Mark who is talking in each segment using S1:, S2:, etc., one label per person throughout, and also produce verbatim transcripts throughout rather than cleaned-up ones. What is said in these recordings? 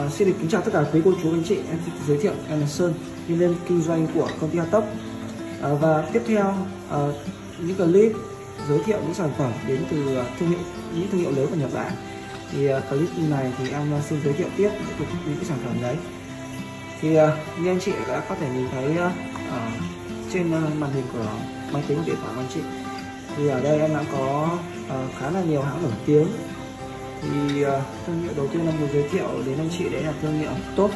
S1: Uh, xin được kính chào tất cả quý cô chú anh chị. Em xin giới thiệu em là Sơn, nhân viên kinh doanh của công ty Atop. Uh, và tiếp theo uh, những clip giới thiệu những sản phẩm đến từ thương hiệu những thương hiệu lớn của Nhật Bản. Thì uh, clip này thì em uh, xin giới thiệu tiếp những, những cái sản phẩm đấy. Thì uh, như anh chị đã có thể nhìn thấy uh, ở trên uh, màn hình của máy tính điện thoại của anh chị, thì ở đây em đã có uh, khá là nhiều hãng nổi tiếng. Thì uh, thương hiệu đầu tiên em muốn giới thiệu đến anh chị đấy là thương hiệu Top.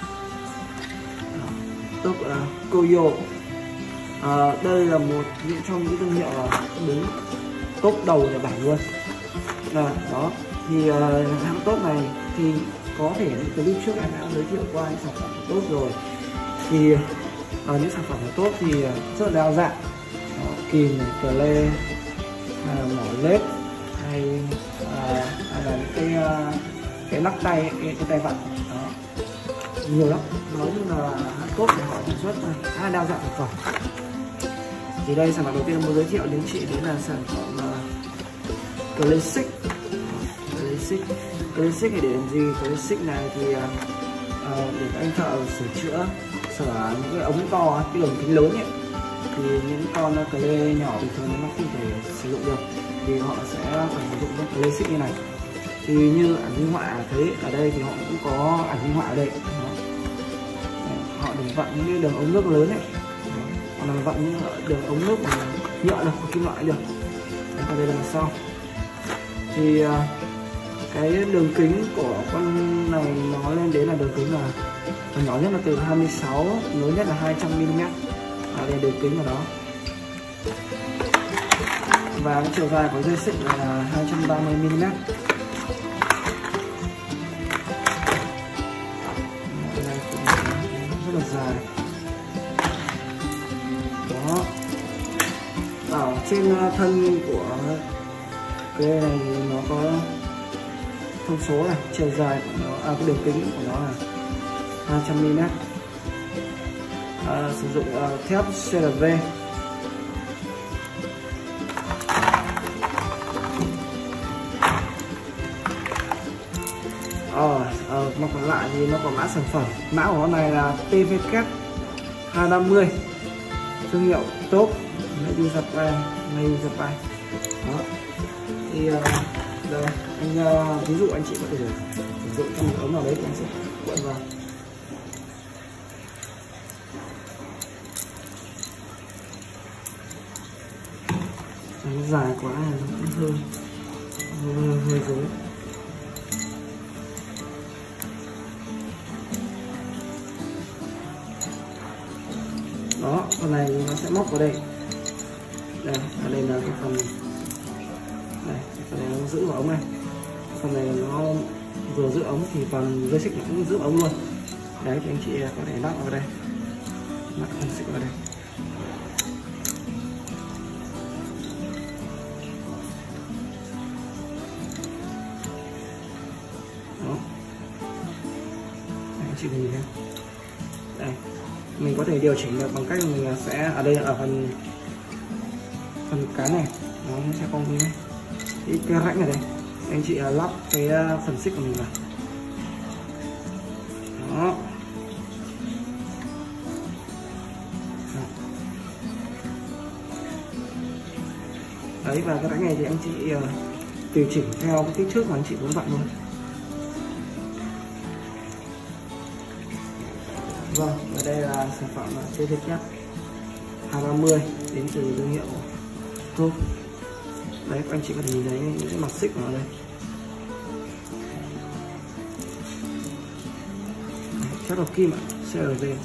S1: Top uh, Koyo. Uh, đây là một trong những thương hiệu uh, đứng top đầu Nhật Bản luôn. À, đó thì uh, hãng Top này thì có thể những clip trước em đã giới thiệu qua những sản phẩm của Top rồi. Thì uh, những sản phẩm của Top thì uh, rất là đa dạng. Đó, kìm này, cờ lê, uh, mỏ lết, hay uh, hay là những cái uh, cái lắc tay, cái, cái tay vặn đó, nhiều lắm. Nói chung là hãng Top để họ sản xuất khá là đa dạng sản phẩm. Thì đây sản phẩm đầu tiên muốn giới thiệu đến chị đấy là sản phẩm uh, Classic. Classic Classic này để làm gì? Classic này thì uh, để các anh thợ sửa chữa sửa những cái ống to, cái đường kính lớn ấy, thì những con clay nhỏ bình thường nó không thể sử dụng được, thì họ sẽ phải sử dụng cái Classic như này. Thì như ảnh minh họa thấy ở đây thì họ cũng có ảnh minh họa ở đây. Đó. Họ để vặn những cái đường ống nước lớn ấy, hoặc là vặn những đường ống nước mà nhựa được, kim loại được. Đây, đây là sau. Thì uh, cái đường kính của con này nói lên đến là đường kính là nhỏ nhất là từ hai mươi sáu, lớn nhất là hai trăm mi li mét. À, đây đường kính của nó. Và cái chiều dài của dây xích là hai trăm ba mươi mi li mét. Cái này cũng rất là dài. Đó. Ở trên thân của cái này thì nó có thông số này, chiều dài của nó, à, cái đường kính của nó là hai trăm mi li mét. À, sử dụng uh, thép xê lờ vê. Ờ, ờ, mà còn lại thì nó có mã sản phẩm. Mã của nó này là tê vê kép hai năm mươi, thương hiệu Top, Made in Japan, Made in Japan. Đó. Thì uh, đây, anh uh, ví dụ anh chị có thể sử dụng trong một ống nào đấy thì anh sẽ cuộn vào. Nó dài quá là nó cũng hơi hơi, hơi dối. Đó, phần này nó sẽ móc vào đây. Đây, ở đây là cái phần này, phần này nó giữ vào ống này. Phần này nó vừa giữ ống thì phần dây xích nó cũng giữ ống luôn. Đấy, thì anh chị có thể lắp vào đây, lắp phần xích vào đây. Đó, anh chị nhìn thấy. Đây, mình có thể điều chỉnh được bằng cách mình sẽ ở đây ở phần phần cái này nó sẽ không như này, cái, cái rãnh ở đây anh chị lắp cái phần xích của mình vào. Đó. Đấy, và cái rãnh này thì anh chị uh, tùy chỉnh theo cái kích thước mà anh chị muốn vặn luôn. Vâng, và đây là sản phẩm tê vê kép hai ba mươi đến từ thương hiệu Top. Đấy, các anh chị có thể nhìn thấy những cái mặt xích của nó đây. Thép hợp kim ạ, xê lờ vê.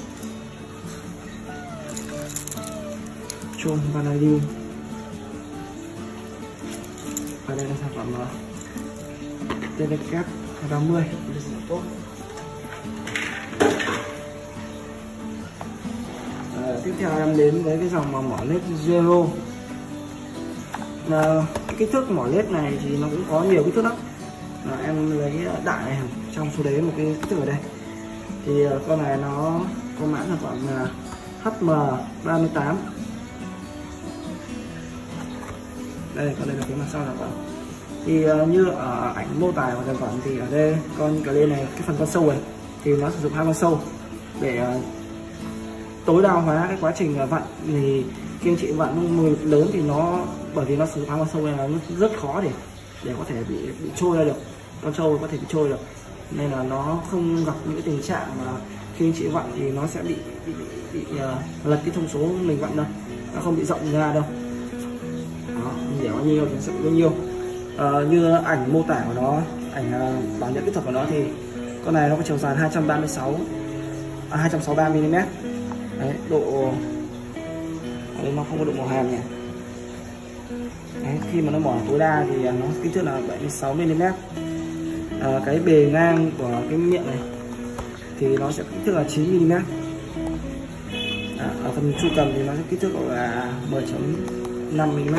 S1: Chôm vanadium. Và đây là sản phẩm tê vê kép hai ba mươi đến từ Top. Tiếp theo em đến với cái dòng mà mỏ led Zero. Là cái kích thước mỏ led này thì nó cũng có nhiều kích thước lắm. Là em lấy đại này, trong số đấy một cái kích thước ở đây. Thì con này nó có mã sản phẩm là hát em ba mươi tám. Đây, con đây là cái mặt sau sản phẩm. Thì uh, như ở ảnh mô tả của sản phẩm thì ở đây con cái lên này, cái phần con sâu này thì nó sử dụng hai con sâu để uh, tối đa hóa cái quá trình uh, vặn. Thì khi anh chị vặn mùi lớn thì nó, bởi vì nó sử dụng hai con sâu này là nó rất khó để để có thể bị bị trôi ra được, con sâu có thể bị trôi được, nên là nó không gặp những cái tình trạng mà khi anh chị vặn thì nó sẽ bị bị, bị, bị uh, lật cái thông số mình vặn đâu, nó không bị rộng ra đâu. Đó, để bao nhiêu thì sẽ bao nhiêu. Uh, như ảnh mô tả của nó, ảnh uh, bảo nhận kỹ thuật của nó thì con này nó có chiều dài hai trăm ba mươi sáu à, hai trăm sáu mươi ba mi li mét. Đấy, độ đấy, nó không có độ màu hàm nhỉ. Đấy, khi mà nó mở tối đa thì nó kích thước là bảy mươi sáu mi li mét. À, cái bề ngang của cái miệng này thì nó sẽ kích thước là chín mi li mét. À, ở phần chu cầm thì nó sẽ kích thước là mười phẩy năm mi li mét.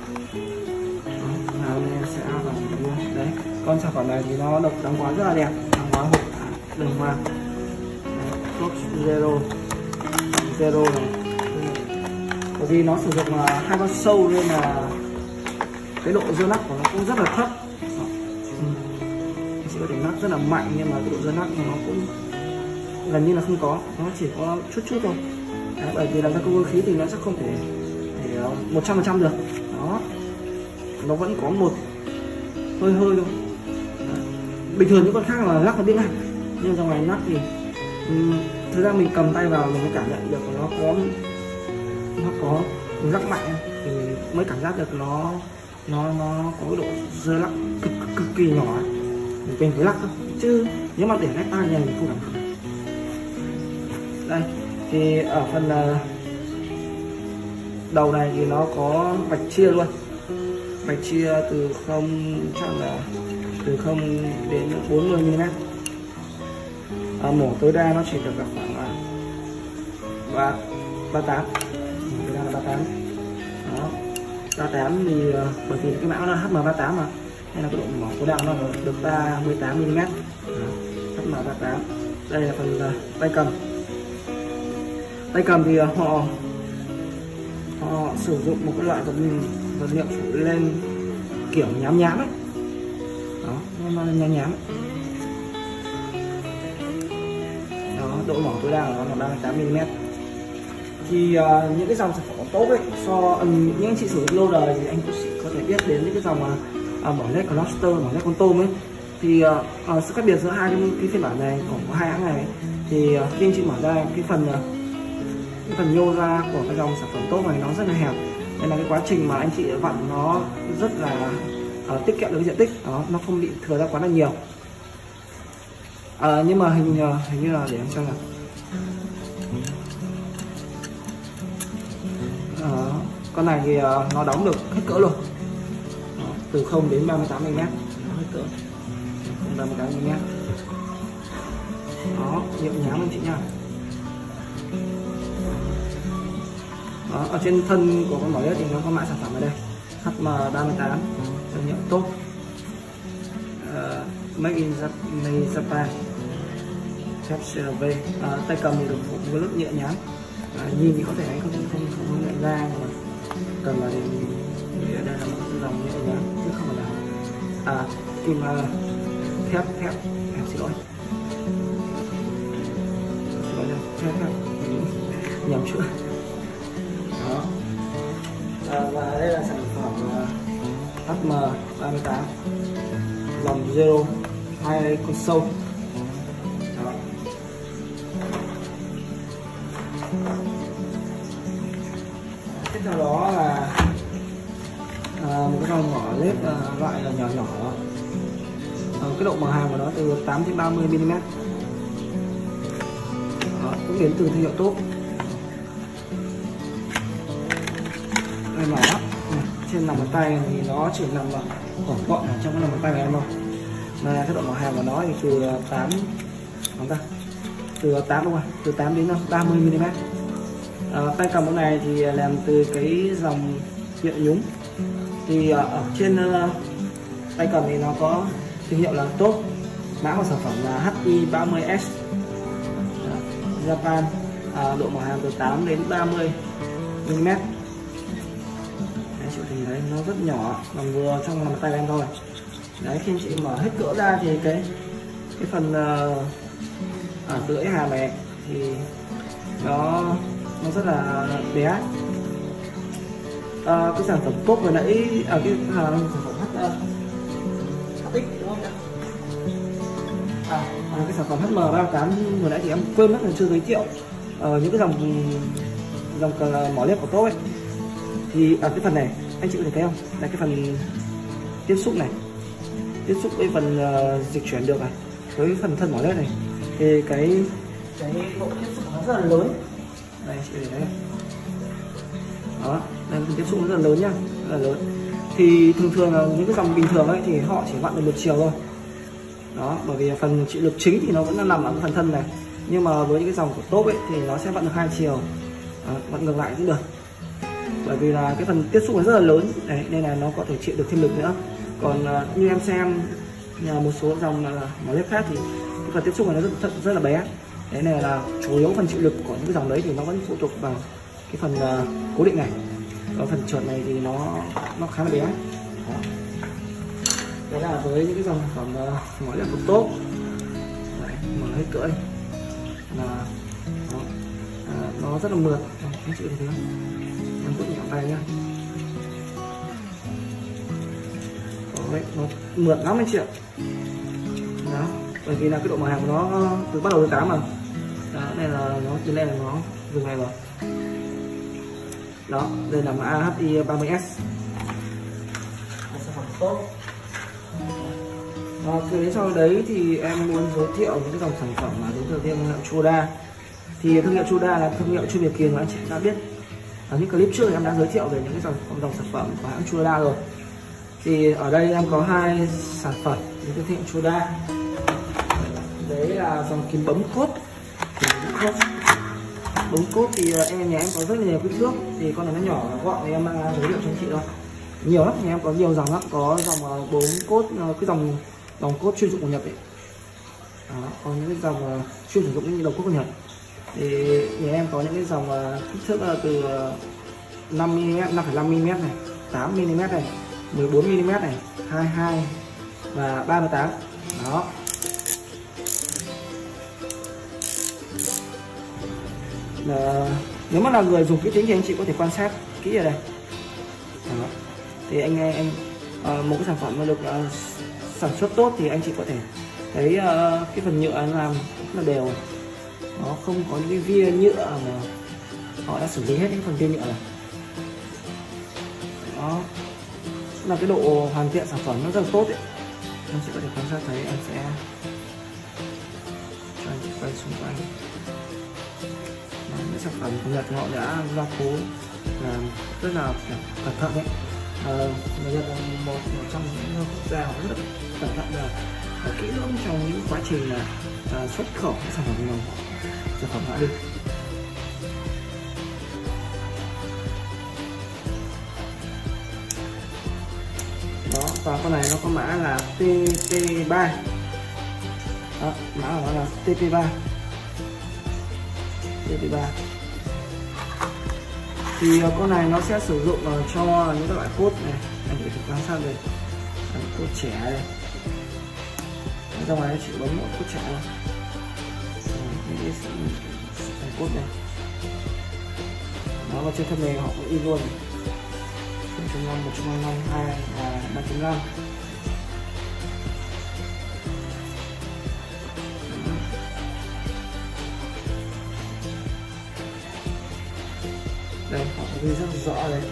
S1: Sẽ vào đấy, con sản phẩm này thì nó độc đóng gói rất là đẹp, đóng gói hộp đường hoa tốt zero zero này, bởi vì nó sử dụng uh, hai con sâu nên là cái độ dơ nắp của nó cũng rất là thấp. Ừ. Chỉ có thể nắp rất là mạnh nhưng mà cái độ dơ nắp của nó cũng gần như là không có, nó chỉ có chút chút thôi. Đấy, bởi vì làm ra công cơ khí thì nó sẽ không thể một trăm phần trăm được. Đó, nó vẫn có một hơi hơi thôi. Bình thường những con khác là lắc nó biết ngay, nhưng dòng này lắc thì um, thực ra mình cầm tay vào mình mới cảm nhận được nó có nó có lắc mạnh thì mới cảm giác được nó nó nó có cái độ rơi lắc cực, cực cực kỳ nhỏ ấy. Mình mình phải lắc thôi, chứ nếu mà để lách tay này mình không cảm thấy. Đây thì ở phần uh, đầu này thì nó có vạch chia luôn, vạch chia từ không chắc là từ không đến bốn mươi mi li mét. À, mổ tối đa nó chỉ được khoảng ba ba mươi tám, tối đa là ba mươi tám. Đó, ba mươi tám thì bởi vì cái mã nó H M ba mươi tám mà, nên là cái độ mổ tối đa nó được ba mươi tám mi li mét. H M ba mươi tám. Đây là phần uh, tay cầm. Tay cầm thì uh, họ họ sử dụng một cái loại vật vật liệu phủ lên kiểu nhám nhám ấy. Đó, nó nhám nhám ấy. Đó, độ mỏng tối đa của nó là ba mươi tám mi li mét. Thì uh, những cái dòng sản phẩm tốt ấy, so um, những anh chị sử dụng lâu đời thì anh cũng có thể biết đến những cái dòng mà uh, mỏ led lobster, mỏ led con tôm ấy. Thì uh, uh, sự khác biệt giữa hai cái, cái phiên bản này của hai hãng này thì uh, khi anh chị mở ra cái phần uh, cái phần nhô ra của cái dòng sản phẩm tốt này nó rất là hẹp, nên là cái quá trình mà anh chị vặn nó rất là uh, tiết kiệm được cái diện tích đó, nó không bị thừa ra quá là nhiều. Uh, nhưng mà hình uh, hình như là để em xem nào. Uh, con này thì uh, nó đóng được hết cỡ luôn. Đó, từ không đến ba mươi tám mi li mét, hết cỡ ba mươi tám mi li mét. Đó, nhẹ nhàng anh chị nha. Đó, ở trên thân của con mỏ led thì nó có mã sản phẩm ở đây H M ba mươi tám, thương hiệu tốt, uh, Made in Japan, phép xê lờ vê. Uh, tay cầm thì được một cái lớp nhẹ nhàng, uh, nhìn thì có thể anh không không không, không nhận ra, nhưng mà cầm vào thì ở đây là một cái dòng nhẹ nhàng chứ không phải là à kim uh, thép thép thép xin lỗi xin lỗi thép thép nhầm chữ. Đó. À, và đây là sản phẩm uh, H M ba mươi tám dòng Zero, hai con sâu. Đó. Tiếp theo đó là à, một cái dòng mỏ led uh, loại là nhỏ nhỏ. À, cái độ mở hàng của nó từ tám đến ba mươi mi li mét. Đó, cũng đến từ thương hiệu tốt. Đây mỏ lắm. Trên lòng bàn tay thì nó chỉ nằm ở gọn ở trong cái lòng bàn tay này em thôi. Mà cái độ mở hàng của nó thì từ tám không ta? Từ tám đúng không? Từ tám đến ba mươi mi li mét. À, tay cầm cái này thì làm từ cái dòng nhựa nhúng. Thì ở trên uh, tay cầm thì nó có thương hiệu là tốt, mã của sản phẩm là H I ba mươi S Japan, à, độ mở hàng từ tám đến ba mươi mi li mét. Đấy, chịu thì đấy, nó rất nhỏ, bằng vừa trong lòng tay em thôi. Đấy, khi chị mở hết cỡ ra thì cái cái phần uh, ở lưỡi hàm này thì nó nó rất là bé. À, cái sản phẩm tốt vừa nãy ở à, cái uh, sản phẩm H uh, hát ích đúng không ạ? À, à, cái sản phẩm H M ba tám vừa nãy thì em quên mất là chưa giới thiệu uh, những cái dòng dòng mỏ led của tốt ấy. Thì ở cái phần này anh chị có thể thấy không, là cái phần tiếp xúc này, tiếp xúc với phần uh, dịch chuyển được này với phần thân mỏ led này, thì cái cái độ tiếp xúc nó rất là lớn. Đây chị thấy này. Đó, đây phần tiếp xúc nó rất là lớn nhá, rất là lớn. Thì thường thường là những cái dòng bình thường ấy thì họ chỉ vặn được một chiều thôi. Đó, bởi vì phần chịu lực chính thì nó vẫn là nằm ở cái phần thân này, nhưng mà với những cái dòng của top ấy thì nó sẽ vặn được hai chiều. Đó, vặn ngược lại cũng được, bởi vì là cái phần tiếp xúc nó rất là lớn đấy, nên là nó có thể chịu được thêm lực nữa. Còn uh, như em xem nhà một số dòng uh, mỏ led khác thì cái phần tiếp xúc này nó rất, rất là bé. Thế này là chủ yếu phần chịu lực của những cái dòng đấy thì nó vẫn phụ thuộc vào cái phần uh, cố định này. Còn phần trượt này thì nó nó khá là bé. Đó. Đấy là với những cái dòng phẩm uh, mỏ led của tốt. Đấy, mở hết cỡ đây là đó. À, nó rất là mượt, anh chị thấy không? Em vuốt nhẹ tay nhá. Đấy, nó mượt lắm anh chị ạ. Đó, bởi vì là cái độ mở hàng của nó từ bắt đầu từ tám mà. Đó, đây là nó đến đây là nó dừng này rồi. Đó, đây là mã H I ba mươi S. Sản phẩm tốt. Và cái sau đấy thì em muốn giới thiệu những cái dòng sản phẩm mà đến từ thương hiệu Chuda. Thì thương hiệu Chuda là thương hiệu chuyên biệt kiềng mà anh chị đã biết. Ở những clip trước thì em đã giới thiệu về những cái dòng dòng sản phẩm của hãng Chuda rồi. Thì ở đây em có hai sản phẩm đến từ thương hiệu Chuda. Đấy là dòng kìm bấm cốt. Bấm cốt thì em nhà em có rất là nhiều kích thước, thì con này nó nhỏ gọn thì em mang giới thiệu cho anh chị thôi. Nhiều lắm, nhà em có nhiều dòng lắm, có dòng bốn cốt, cái dòng dòng cốt chuyên dụng của Nhật ấy. Đó, có những cái dòng chuyên sử dụng những đầu cốt của Nhật. Thì nhà em có những cái dòng kích thước từ năm mi li mét, năm phẩy năm mi li mét này, tám mi li mét này, mười bốn mi li mét này, hai mươi hai và ba mươi tám. Đó. Là, nếu mà là người dùng kỹ tính thì anh chị có thể quan sát kỹ ở đây. Đó. Thì anh anh uh, một cái sản phẩm mà được uh, sản xuất tốt thì anh chị có thể thấy uh, cái phần nhựa anh làm rất là đều, nó không có những cái via nhựa mà họ đã xử lý hết những phần viên nhựa này. Đó là cái độ hoàn thiện sản phẩm nó rất là tốt ấy. Anh chị có thể quan sát thấy, em sẽ cho anh chị quay xung quanh. Những sản phẩm của Nhật họ đã gia cố là rất là cẩn thận đấy. À, Nhật là một, một trong những quốc gia họ rất là cẩn thận và, và kỹ lưỡng trong những quá trình là à, xuất khẩu những sản phẩm của mình, sản phẩm họ đi. Đó, và con này nó có mã là T P ba. Đó, mã của nó là T P ba. T P ba. Thì con này nó sẽ sử dụng cho những các loại cốt này, anh có thể quan sát đây, cốt trẻ đây, ra ngoài chỉ bấm một cốt trẻ thôi, những cái cốt này, nó vào trên thân này họ cũng in luôn, không chấm năm, một chấm năm, hai và ba chấm năm. Đây, họ ghi rất rõ đấy.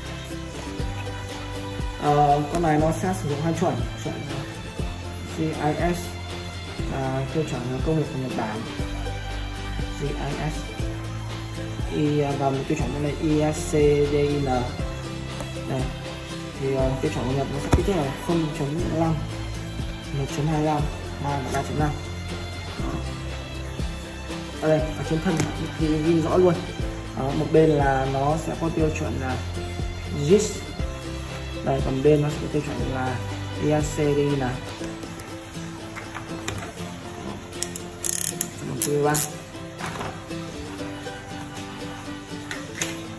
S1: À, con này nó sẽ sử dụng hai chuẩn, chuẩn G I S là tiêu chuẩn công nghiệp của Nhật Bản, G I S, I và một tiêu chuẩn là I S C D I N. Đây, thì uh, tiêu chuẩn của Nhật nó sẽ kích thước là không chấm năm, một chấm hai mươi lăm, hai và ba chấm năm. Ở đây, ở trên thân thì ghi rõ luôn. Đó, một bên là nó sẽ có tiêu chuẩn là G I S, đây, còn bên nó sẽ có tiêu chuẩn là I S C D I N. Một T P ba.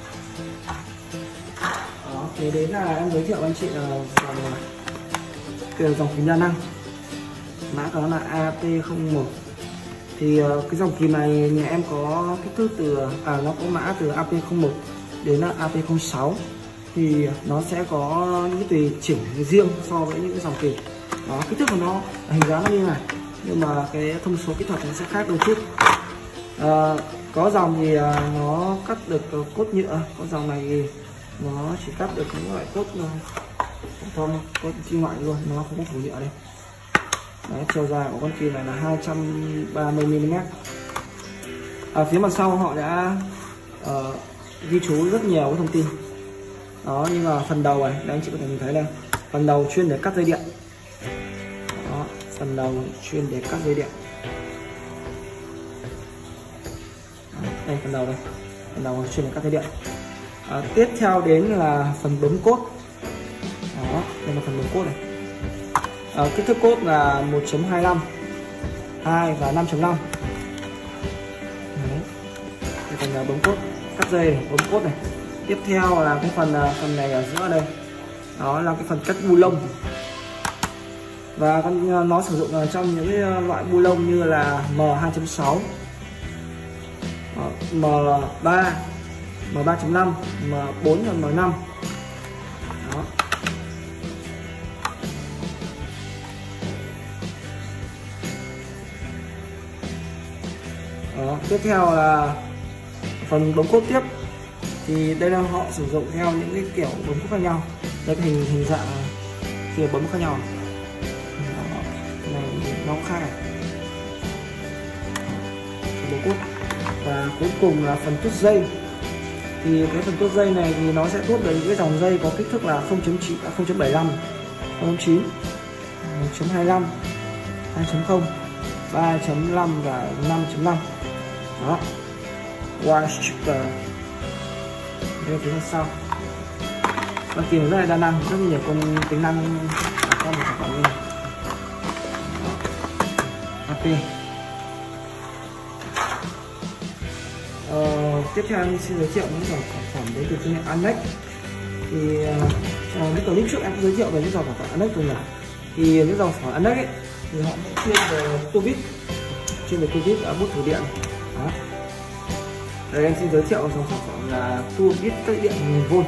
S1: Đó, thế đến là em giới thiệu anh chị là dòng cái dòng kìm đa năng, mã của nó là A P không một. Thì uh, cái dòng kìm này nhà em có kích thước từ à nó có mã từ A P không một đến A P không sáu, thì nó sẽ có những cái tùy chỉnh riêng so với những cái dòng kìm đó. Kích thước của nó hình dáng nó như này, nhưng mà cái thông số kỹ thuật nó sẽ khác đôi chút. Uh, có dòng thì uh, nó cắt được uh, cốt nhựa, có dòng này thì nó chỉ cắt được những loại cốt phổ thông, cốt kim loại luôn, nó không có phủ nhựa đây. Đấy, chiều dài của con kìm này là hai trăm ba mươi mi li mét. Ở phía mặt sau họ đã uh, ghi chú rất nhiều cái thông tin đó, nhưng mà phần đầu này đây anh chị có thể nhìn thấy đây, phần đầu chuyên để cắt dây điện đó, phần đầu chuyên để cắt dây điện đó, đây phần đầu đây, phần đầu chuyên để cắt dây điện. À, tiếp theo đến là phần bấm cốt đó, đây là phần bấm cốt này. À, kích thước cốt là một chấm hai lăm, hai và năm chấm năm. Đây phần bấm cốt cắt dây này, bấm cốt này. Tiếp theo là cái phần phần này ở giữa đây, đó là cái phần cắt bu lông, và con nó sử dụng trong những cái loại bu lông như là M hai chấm sáu, M ba, M ba chấm năm, M bốn và M năm đó. Đó, tiếp theo là phần bấm cốt tiếp, thì đây là họ sử dụng theo những cái kiểu bấm cốt khác nhau, đây cái hình hình dạng kia bấm khác nhau đó, này nó cũng khác này, bấm cốt. Và cuối cùng là phần tuốt dây, thì cái phần tuốt dây này thì nó sẽ tuốt được những cái dòng dây có kích thước là không chấm chín, không chấm bảy lăm, không chấm chín, một chấm hai lăm, hai chấm không, ba chấm năm và năm chấm năm đó. Wire stripper đây là phía sau. Con kìm rất là đa năng, rất nhiều con tính năng trong một sản phẩm như này. a pê. Ờ, tiếp theo em xin giới thiệu những dòng sản phẩm đến từ thương hiệu Anex. Thì uh, cái clip trước em cũng giới thiệu về những dòng sản phẩm Anex rồi nhỉ. Thì những dòng sản phẩm Anex ấy thì họ sẽ chuyên về tua vít, chuyên về tua vít ở bút thử điện đó. Đây em xin giới thiệu dòng sản phẩm là tua vít cách điện một nghìn vôn.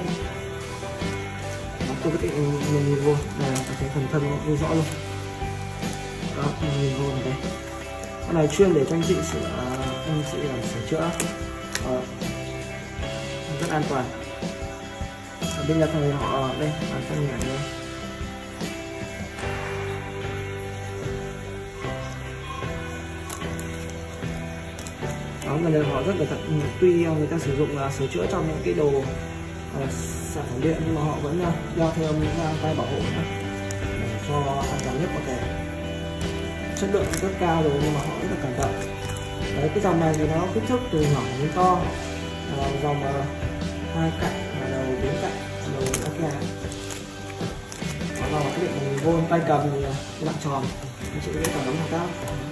S1: Tua vít một nghìn vôn này, có thể phần thân ghi rõ luôn. Đó, một nghìn vôn này đây. Con này chuyên để cho anh chị sửa, anh chị làm sửa chữa. Ờ, rất an toàn. Ở bên Nhật này họ đây, bản thân nhảy đây. Đó, người này họ rất là tận, tuy người ta sử dụng là sửa chữa trong những cái đồ uh, sản phẩm điện, nhưng mà họ vẫn uh, đeo theo những găng tay bảo hộ nữa để cho an toàn nhất có thể. Chất lượng rất cao rồi nhưng mà họ rất là cẩn thận. Đấy, cái dòng này thì nó kích thước từ nhỏ đến to, uh, dòng uh, hai cạnh và đầu bốn cạnh, đầu Nokia. Nó là cái điện một nghìn vôn, tay cầm thì cái dạng tròn, anh chị có thể cầm nắm thao tác.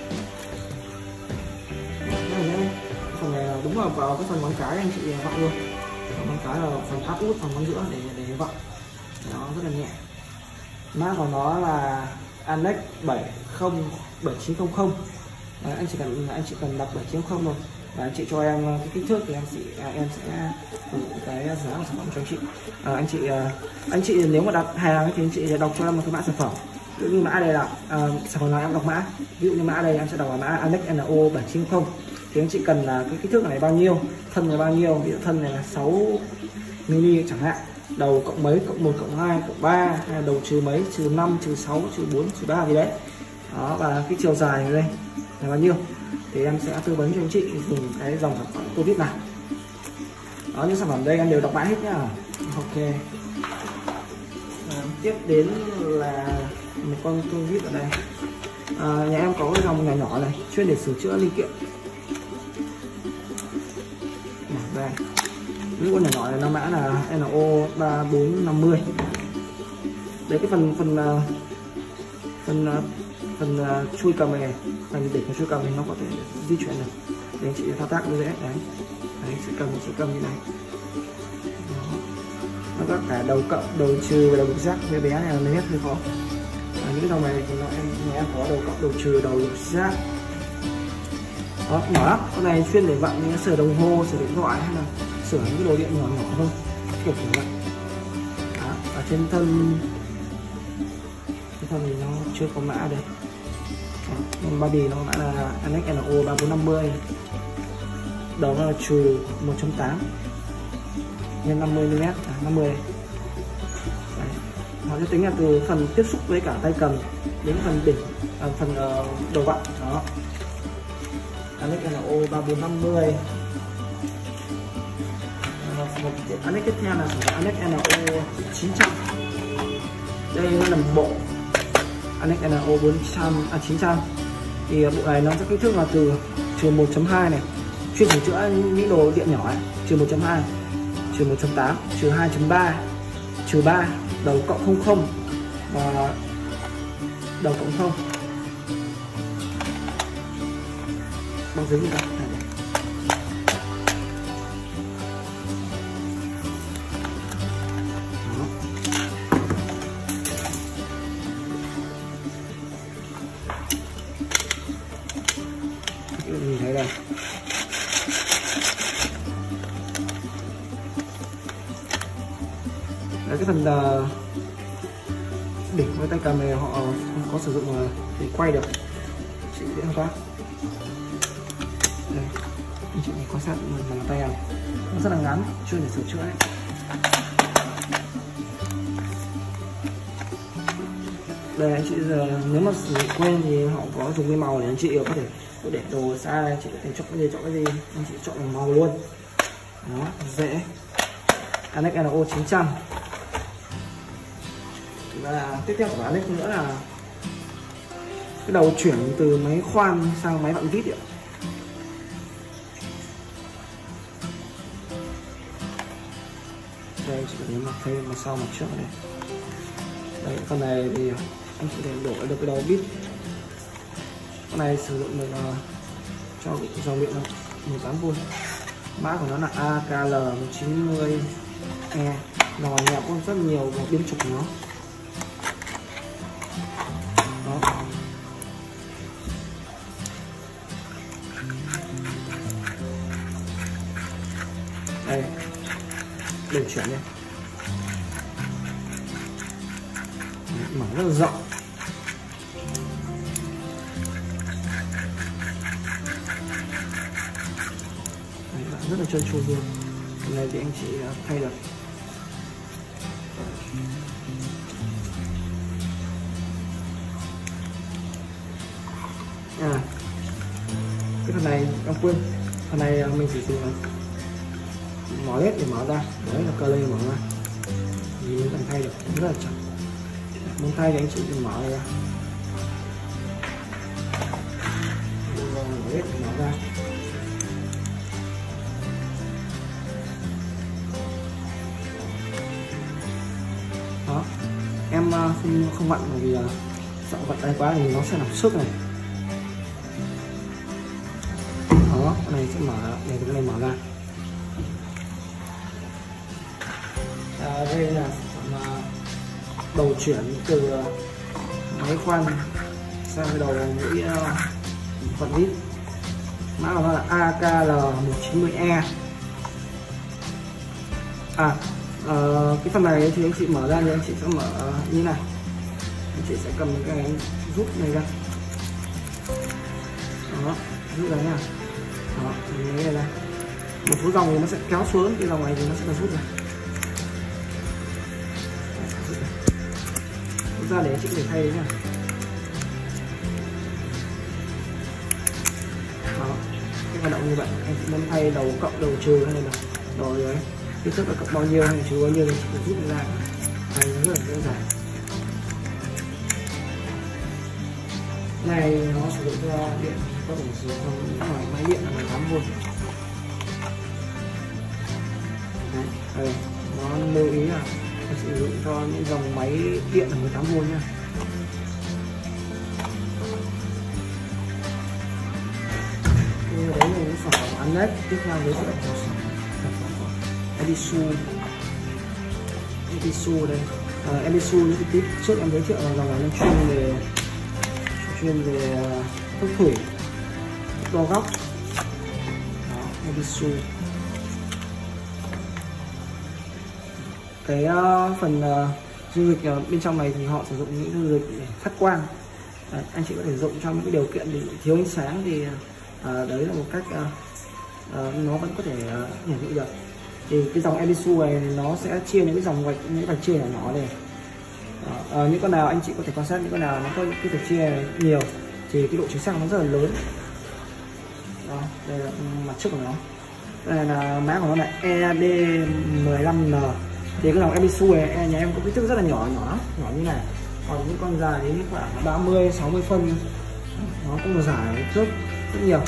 S1: Phần này là đúng là vào cái phần ngón cái anh chị vặn luôn, ngón cái là phần áp út, phần ngón giữa để để vặn, nó rất là nhẹ. Mã của nó là Anex bảy không bảy chín không không. Đấy, anh chỉ cần anh chị cần đặt bảy chín không rồi, và anh chị cho em cái kích thước thì em chị à, em sẽ gửi cái giá của sản phẩm cho anh chị. À, anh chị anh chị nếu mà đặt hàng thì anh chị đọc cho em một cái mã sản phẩm. Ví dụ như mã đây là à, sản phẩm nào em đọc mã, ví dụ như mã đây em sẽ đọc là mã Anex N O bảy chín không. Thì anh chị cần là cái kích thước này bao nhiêu, thân là bao nhiêu, ví dụ thân này là sáu mi li chẳng hạn, đầu cộng mấy, cộng một, cộng hai, cộng ba, hay đầu trừ mấy, trừ năm, trừ sáu, trừ bốn, trừ ba gì đấy đó, và cái chiều dài này đây là bao nhiêu thì em sẽ tư vấn cho anh chị dùng cái dòng sản phẩm tua vít này đó. Những sản phẩm đây em đều đọc mã hết nhá. Ok, à, tiếp đến là một con tua vít ở đây. À, nhà em có cái dòng nhỏ nhỏ này chuyên để sửa chữa linh kiện. Đây, những con nhỏ nhỏ này nó mã là N O ba bốn năm mươi. Đấy, cái phần phần phần phần chui cầm này, phần đỉnh của chui cầm này nó có thể di chuyển được để anh chị thao tác như thế. Đấy, đấy chị cầm chị cầm như này. Đó. Nó có cả đầu cộng, đầu trừ và đầu giác, bé bé này là nét hơi khó. những cái dòng này thì nó em em có đầu cộng, đầu trừ, đầu lục giác. Đó, nhỏ lắm. Con này chuyên để vặn những sửa đồng hồ, sửa điện thoại hay là sửa những cái đồ điện nhỏ nhỏ thôi, kiểu kiểu vậy. Đó, ở trên thân cái thân thì nó chưa có mã đây. Đó, body nó mã là en ích en o ba bốn năm mươi, đầu nó là trừ một chấm tám nhân năm mươi mi li mét, à, năm mươi. Đấy. Nó sẽ tính là từ phần tiếp xúc với cả tay cầm đến phần đỉnh, à, phần uh, đầu vặn. Đó, en ích en o ba bốn năm mươi. Một en ích tiếp theo là sản phẩm en ích en o chín trăm. Đây nó là một bộ en ích en o bốn trăm, à chín trăm. Thì bộ này nó sẽ kích thước là từ trừ một chấm hai này, chuyên sửa chữa những đồ điện nhỏ ấy, trừ một chấm hai, trừ một chấm tám, trừ hai chấm ba, trừ ba, đầu cộng không không và đầu cộng không. Bằng giấy gì cả. Nhìn thấy đây. Đấy, cái phần uh, đỉnh với tay cầm này họ không có sử dụng uh, để quay được, chị dễ không quá. Đây, anh chị quan sát bàn tay này, nó rất là ngắn, chưa để sửa chữa ấy. Đây anh chị giờ nếu mà quen thì họ có dùng cái màu để anh chị có thể để đồ xa, anh chị có thể chọn cái gì chọn cái gì, anh chị chọn màu luôn. Đó, dễ. en ích en o chín trăm. Và tiếp theo của en ích nữa là cái đầu chuyển từ máy khoan sang máy vặn vít ạ. Đây chị có mặt thay mặt sau mặt trước này. Đây, con này thì anh chị thể đổi được cái đầu vít. Con này sử dụng được uh, cho dòng điện mười tám vôn. Mã của nó là a ca lờ một chín mươi e. Nó nhập cũng rất nhiều biên trục của nó. Đó. Đây, điều chuyển đây, mở rất là rộng. Đấy, rất là trơn tru luôn. Cái này thì anh chị thay được. À, cái phần này em quên, phần này mình chỉ dùng mở led để mở ra, đấy là cơ lê mở ra, thì mình cần thay được, rất là chậm. Muốn thay thì anh chị mở ra, mở led để mở ra. Đó, em không không vặn bởi vì là sợ vặn tay quá thì nó sẽ làm sức này. Đó, cái này sẽ mở, này cái này mở ra. À, đây là đầu chuyển từ máy khoan sang cái đầu mũi vặn vít. Mã của nó là a ca lờ một chín mươi e. À, uh, cái phần này thì anh chị mở ra thì anh chị sẽ mở như này. Anh chị sẽ cầm cái này rút này ra. Đó, rút ra nha. Đó, lấy này ra. Một số dòng thì nó sẽ kéo xuống, cái dòng này thì nó sẽ là rút ra. Rút ra để anh chị có thể thay đấy nha. Đó, cái hoạt động như vậy, anh chị muốn thay đầu cộng, đầu trừ hay là đầu đấy, kích thước là cộng bao nhiêu hay trừ bao nhiêu thì chị phải rút ra. Này rất là đơn giản. Này nó sử dụng cho điện, có thể sử dụng trong ngoài máy điện là mười tám vôn. Đấy, đây, nó lưu ý là sử dụng cho những dòng máy điện là mười tám vôn nha. Đấy là những sản phẩm ăn nhất. Tiếp theo với sản phẩm Edisu. Edisu đây, uh, Ebisu những cái tip trước em giới thiệu là dòng này nó chuyên về chuyên về thuốc thủy, đo góc. Đó, Ebisu. Cái uh, phần uh, du lịch uh, bên trong này thì họ sử dụng những du lịch để phát quang. Đấy, anh chị có thể dùng trong những cái điều kiện bị thiếu ánh sáng thì uh, đấy là một cách uh, uh, nó vẫn có thể uh, hiển thị được. Thì cái dòng Ebisu này nó sẽ chia những cái dòng vạch, những vạch chia nhỏ nhỏ này. Đó, uh, những con nào anh chị có thể quan sát những con nào nó có cái vạch chia nhiều thì cái độ chính xác nó rất là lớn. Đó, đây là mặt trước của nó. Đây là mã của nó là E D mười lăm N. Thì cái dòng Ebisu này nhà em có kích thước rất là nhỏ nhỏ nhỏ như này. Còn những con dài đến khoảng ba mươi sáu mươi phân, nó cũng dài thước rất nhiều.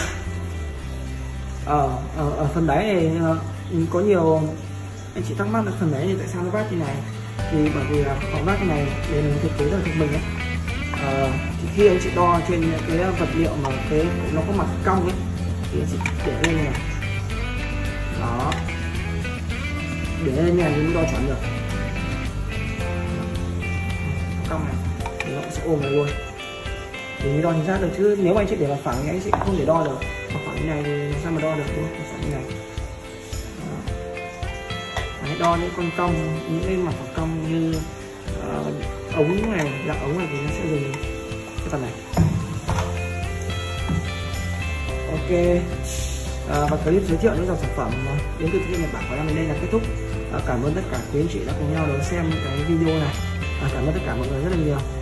S1: Ở, ở, ở phần đáy này có nhiều anh chị thắc mắc là phần đáy thì tại sao nó vát như này, thì bởi vì là họ vát như này để mình thực tế là thực mình ấy. À, thì khi anh chị đo trên cái vật liệu mà cái nó có mặt cong ấy thì anh chị để lên này, đó, để lên như này thì mới đo chuẩn được. Cong này thì nó cũng sẽ ôm này luôn thì mới đo chính xác được, chứ nếu mà anh chị để vào phẳng thì anh chị không thể đo được. Mà phẳng như này thì sao mà đo được, đúng không? Phẳng như này. Đấy, đo những con cong, những cái mặt phẳng cong như uh, ống này, dạng ống này thì nó sẽ dùng cái phần này. Ok. À, và clip giới thiệu những dòng sản phẩm đến từ Nhật Bản của em đến đây là kết thúc. À, cảm ơn tất cả quý anh chị đã cùng nhau đón xem cái video này. À, cảm ơn tất cả mọi người rất là nhiều.